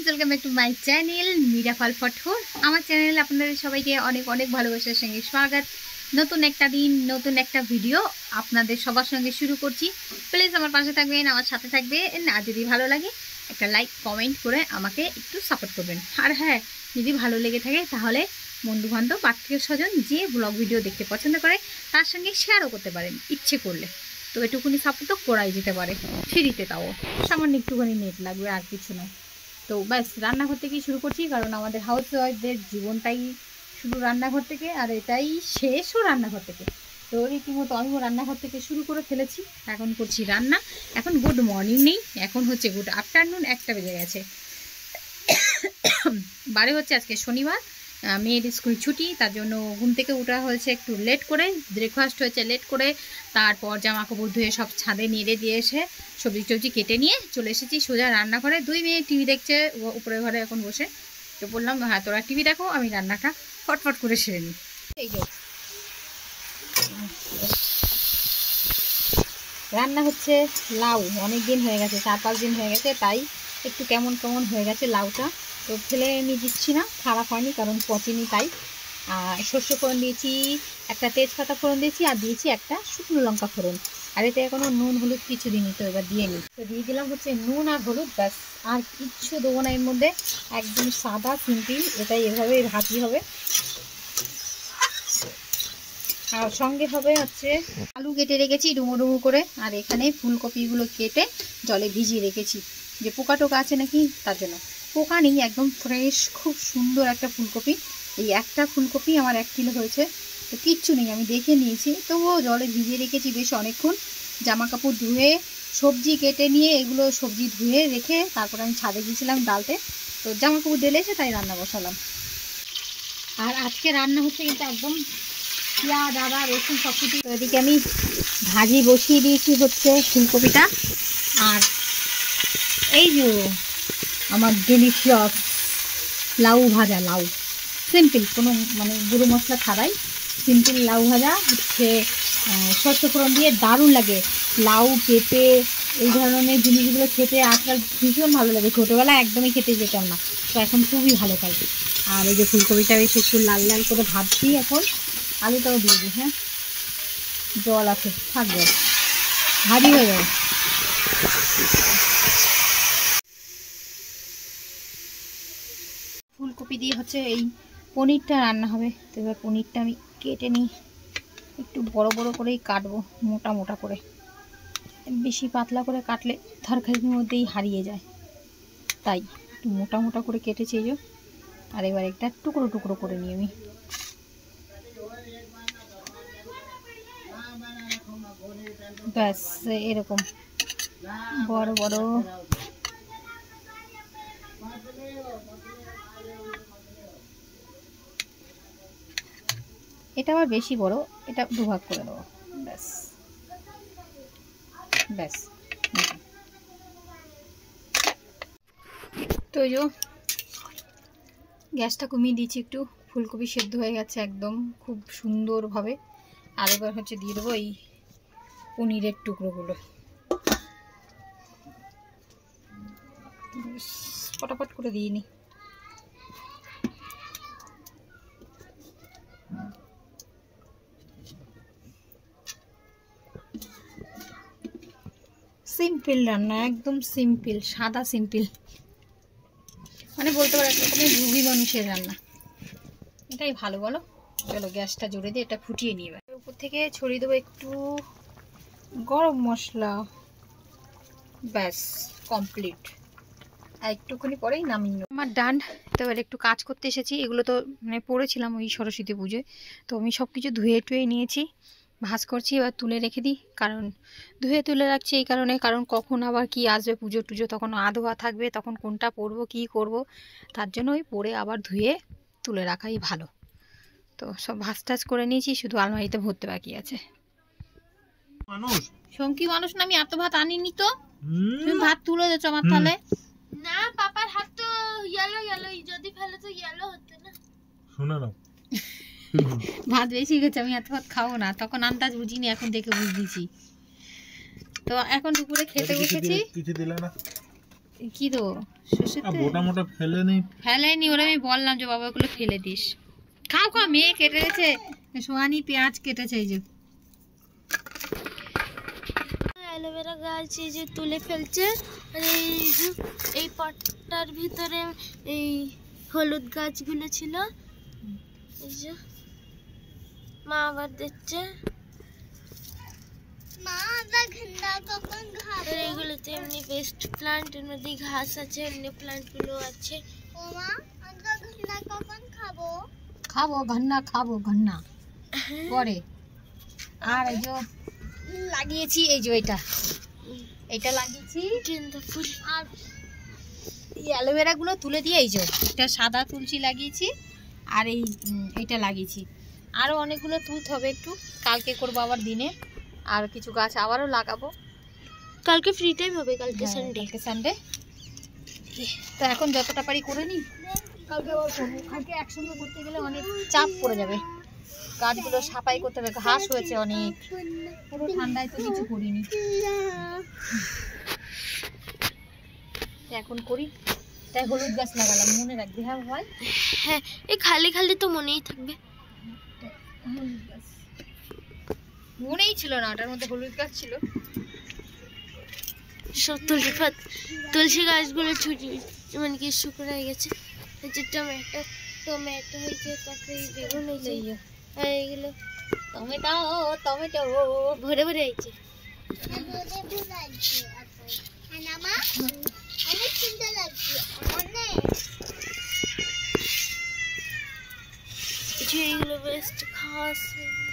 Welcome back to my channel Meera Pal ফটফট। আমার চ্যানেলে আপনাদের সবাইকে অনেক অনেক ভালোবাসার সঙ্গে স্বাগত। নতুন একটা দিন, নতুন একটা ভিডিও আপনাদের সবার সঙ্গে শুরু করছি। প্লিজ আমার পাশে থাকবেন, আমার সাথে থাকবেন। আর যদি ভালো লাগে একটা লাইক কমেন্ট করে আমাকে একটু সাপোর্ট করবেন। আর হ্যাঁ, যদি ভালো লেগে থাকে তাহলে বন্ধুবান্ধব, আত্মীয় স্বজন যে ব্লগ ভিডিও দেখতে পছন্দ করে তার সঙ্গে শেয়ারও করতে পারেন ইচ্ছে করলে। তো এটুকুনি সাপোর্টও করাই যেতে পারে ফ্রিতে, তাও সামান্য একটুখানি নেট লাগবে, আর কিছু নয়। তো ব্যাস রান্নাঘর থেকেই শুরু করছি, কারণ আমাদের হাউস ওয়াইফদের জীবনটাই শুধু রান্নাঘর থেকে, আর এটাই শেষও রান্নাঘর থেকে। তো রীতিমতো আমিও রান্নাঘর থেকে শুরু করে ফেলেছি। এখন করছি রান্না। এখন গুড মর্নিং নেই, এখন হচ্ছে গুড আফটারনুন, 1টা বেজে গেছে। বারে হচ্ছে আজকে শনিবার, মেয়ের স্কুল ছুটি, তার জন্য ঘুম থেকে ওঠা হয়েছে একটু লেট করে, ব্রেকফাস্ট হয়েছে লেট করে, তারপর জামা কাপড় ধুয়ে সব ছাদে নেড়ে দিয়ে এসে সবজি টবজি কেটে নিয়ে চলে এসেছি সোজা রান্নাঘরে। 2 মেয়ে টিভি দেখছে উপরের ঘরে এখন বসে। তো বললাম হ্যাঁ তোরা টিভি দেখো, আমি রান্নাটা ফটফট করে সেরে নিই। এই যে রান্না হচ্ছে লাউ, অনেক দিন হয়ে গেছে, 4-5 দিন হয়ে গেছে, তাই একটু কেমন কেমন হয়ে গেছে লাউটা। তো ফেলে নিয়ে দিচ্ছি না, খারাপ হয়নি কারণ পচেনি তাই। আর সর্ষে ফোড়ন দিয়েছি, একটা তেজপাতা ফোড়ন দিয়েছি, আর দিয়েছি একটা শুকনো লঙ্কা ফোড়ন। আর এতে এখনও নুন হলুদ কিছু দিইনি, তো এবার দিয়ে নিই। তো দিয়ে দিলাম হচ্ছে নুন আর হলুদ, ব্যাস আর কিচ্ছু দেবো না এর মধ্যে। একদম সাদা সিম্পল, এটাই এভাবে ভাজি হবে। আর সঙ্গে হবে হচ্ছে আলু কেটে রেখেছি ডুমো ডুমো করে, আর এখানে ফুলকপিগুলো কেটে জলে ভিজিয়ে রেখেছি, যে পোকা টোকা আছে নাকি তার জন্য। পোকা নেই, একদম ফ্রেশ, খুব সুন্দর একটা ফুলকপি। এই একটা ফুলকপি আমার 1 কিলো হয়েছে, তো কিচ্ছু নেই, আমি দেখে নিয়েছি। তবুও জলে ভিজিয়ে রেখেছি বেশ অনেকক্ষণ। জামা কাপড় ধুয়ে সবজি কেটে নিয়ে এগুলো সবজি ধুয়ে রেখে তারপর আমি ছাদে গিয়েছিলাম ডালতে। তো জামা কাপড় ঢেলেছে তাই রান্না বসালাম। আর আজকে রান্না হচ্ছে কিন্তু একদম পেঁয়াজ আদা রসুন সব কিছু। এদিকে আমি ভাজি বসিয়ে দিয়েছি হচ্ছে ফুলকপিটা। আর এই যে আমার ডেলিশিয়াস লাউ ভাজা, লাউ সিম্পল, কোনো মানে গুঁড়ো মশলা ছাড়াই সিম্পল লাউ ভাজা হচ্ছে সর্ষে ফোড়ন দিয়ে দারুণ লাগে। লাউ পেঁপে এই ধরনের জিনিসগুলো খেতে আজকাল ভীষণ ভালো লাগে, ছোটোবেলায় একদমই খেতে যেতাম না, তো এখন খুবই ভালো খাই। আর এই যে ফুলকপিটা বেশ একটু লাল লাল করে ভাজছি এখন। আলুটাও দিয়ে দিই, হ্যাঁ জল আছে থাকবে, ভাজি হয়ে যাবে। ফুলকপি দিয়ে হচ্ছে এই পনিরটা রান্না হবে। তো এবার পনিরটা আমি কেটে নিই, একটু বড় বড় করেই কাটবো, মোটা মোটা করে। বেশি পাতলা করে কাটলে তরকারির মধ্যেই হারিয়ে যায়, তাই একটু মোটা মোটা করে কেটেছি এই যে। আর এবার একটা টুকরো টুকরো করে নিই আমি। ব্যাস এরকম বড় বড়। এটা আবার বেশি বড়, এটা 2 ভাগ করে দেবো, ব্যাস ব্যাস। তো এই যে গ্যাসটা কমিয়ে দিয়েছি একটু, ফুলকপি সেদ্ধ হয়ে গেছে একদম খুব সুন্দরভাবে। আর এবার হচ্ছে দিয়ে দেবো এই পনিরের টুকরোগুলো, ফটাফট করে দিয়ে নিই। সিম্পল রান্না, একদম সিম্পল, সাদা সিম্পল, মানে বলতে পারো এক রকমের রুগী মানুষের রান্না। এটাই ভালো, বলো? চলো গ্যাসটা জোরে দিয়ে এটা ফুটিয়ে নিয়ে উপর থেকে ছড়িয়ে দেবো একটু গরম মশলা, ব্যাস কমপ্লিট। আর একটুখানি পরেই নামিয়ে নেব। আমার ডান। তো এবার একটু কাজ করতে এসেছি, এগুলো তো মানে পড়েছিলাম ওই সরস্বতী পুজোয়, তো আমি সব কিছু ধুয়ে টুয়ে নিয়েছি, ভাঁজ করছি। এবার তুলে রেখে দিই, কারণ ধুয়ে তুলে রাখছি এই কারণে, কারণ কখন আবার কি আসবে পুজো টুজো, তখন আধোয়া থাকবে, তখন কোনটা পরবো কি করব, তার জন্য ওই পরে আবার ধুয়ে তুলে রাখাই ভালো। তো সব ভাঁজ টাজ করে নিয়েছি, শুধু আলমারিতে ভরতে বাকি আছে। শঙ্কি মানুষ না, আমি এত ভাত আনিনি তো। তুমি ভাত তুলে দিচ্ছ আমার থালে। না পাপার হাত তো ইয়েলো ইয়েলো, যদি ফেলে তো ইয়েলো হতো না। শোনা না, ভাত বেশি গেছে, আমি এত ভাত খাবো না, তখন আন্দাজ বুঝিনি, এখন দেখে বুঝতেছি। তো এখন দুপুরে খেতে বসেছি। কিছু দিলে না, কি দেবো সর্ষের তেল? মোটা মোটা ফেলেনি, ওরা আমি বললাম যে বাবা ওগুলো ফেলে দিস। খাও খাও, মেয়ে কেটে গেছে, সোহানি পেঁয়াজ কেটেছে এই যে। অ্যালোভেরা গাছ এই যে তুলে ফেলছে, আর এই পটটার ভিতরে এই হলুদ গাছগুলো ছিল, এই যে মা আবার দিচ্ছে। এগুলোতে এমনি বেস্ট প্লান্ট, এর মধ্যে ঘাস আছে, এমনি প্লান্ট গুলো আছে। খাবো ঘন্না, খাবো ঘন্না পরে। আর এই যে লাগিয়েছি, এই যে এটা লাগিয়েছি গেন্দা ফুল। আর এই অ্যালোভেরা গুলো তুলে দিয়ে এই যে এটা সাদা তুলসী লাগিয়েছি, আর এইটা লাগিয়েছি। আরো অনেকগুলো তুলতে হবে, একটু কালকে করবো আবার দিনে। আর কিছু গাছ আবারও লাগাবো। কালকে ফ্রি টাইম হবে, কালকে সানডে। কালকে সানডে, তো এখন যতটা পারি করে নিই, কালকে আবার করবো। কালকে একসঙ্গে করতে গেলে অনেক চাপ পড়ে যাবে, গাছগুলো সাফাই করতে হবে, ঘাস হয়েছে অনেক, পুরো ঠান্ডায় তো কিছু করিনি। এখন করি, তাই হলুদ গাছ লাগালাম, মনে রাখবি হ্যাঁ ভাই। হ্যাঁ, এই খালি খালি তো মনেই থাকবে। মনেই ছিল না, ওটার মধ্যে হলুদ গাছ ছিল। সব তুলসী গাছগুলো ছুটি মানে কি শুকিয়ে গেছে। এই যে টমেটো হয়েছে, তারপরে বেগুন হয়েছে, আর এইগুলো টমেটো ভরে ভরে হয়েছে। এইগুলো বেস্ট ঘাস।